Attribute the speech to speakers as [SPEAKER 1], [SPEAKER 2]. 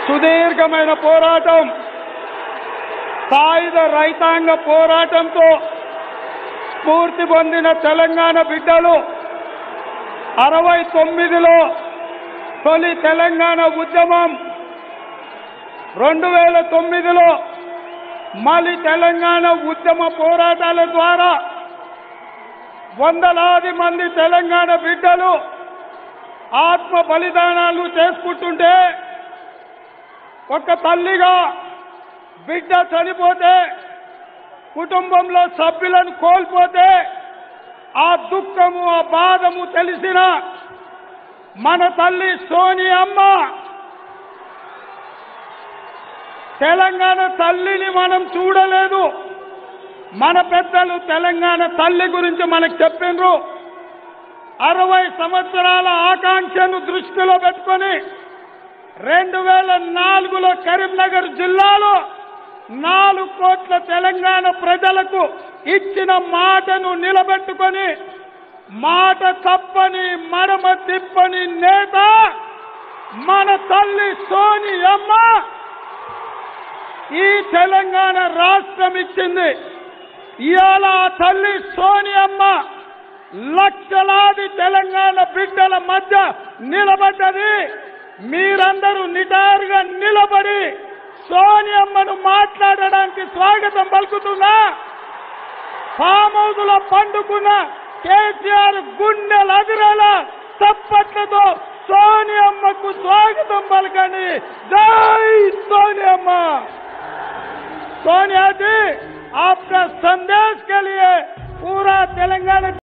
[SPEAKER 1] సుదీర్ఘమైన పోరాటం, సాయుధ రైతాంగ పోరాటంతో స్ఫూర్తి పొందిన తెలంగాణ బిడ్డలు 69లో తొలి తెలంగాణ ఉద్యమం, 2009లో మళ్ళీ తెలంగాణ ఉద్యమ పోరాటాల ద్వారా వందలాది మంది తెలంగాణ బిడ్డలు ఆత్మ బలిదానాలు చేసుకుంటుంటే, ఒక తల్లిగా బిడ్డ చనిపోతే, కుటుంబంలో సభ్యులను కోల్పోతే ఆ దుఃఖము ఆ బాధము తెలిసిన మన తల్లి సోనియమ్మ, తెలంగాణ తల్లిని మనం చూడలేదు. మన పెద్దలు తెలంగాణ తల్లి గురించి మనకు చెప్పిండ్రు. 60 సంవత్సరాల ఆకాంక్షను దృష్టిలో పెట్టుకొని 2004లో కరీంనగర్ జిల్లాలో 4 కోట్ల తెలంగాణ ప్రజలకు ఇచ్చిన మాటను నిలబెట్టుకొని, మాట తప్పని మడమ తిప్పని నేత మన తల్లి సోనియమ్మ ఈ తెలంగాణ రాష్ట్రం ఇచ్చింది. ఇవాళ ఆ తల్లి సోనియమ్మ లక్షలాది తెలంగాణ బిడ్డల మధ్య నిలబడ్డది. మీరందరూ నిటారుగా నిలబడి సోనియమ్మను మాట్లాడడానికి స్వాగతం పలుకుతున్నా. ఫామ్ హౌస్ లో పండుకున్న కేసీఆర్ గుండెలు అదిరేలా చప్పట్లతో సోనియమ్మకు స్వాగతం పలకండి. జై సోనియమ్మ। सोनिया जी, आपका संदेश के लिए पूरा तेलंगाना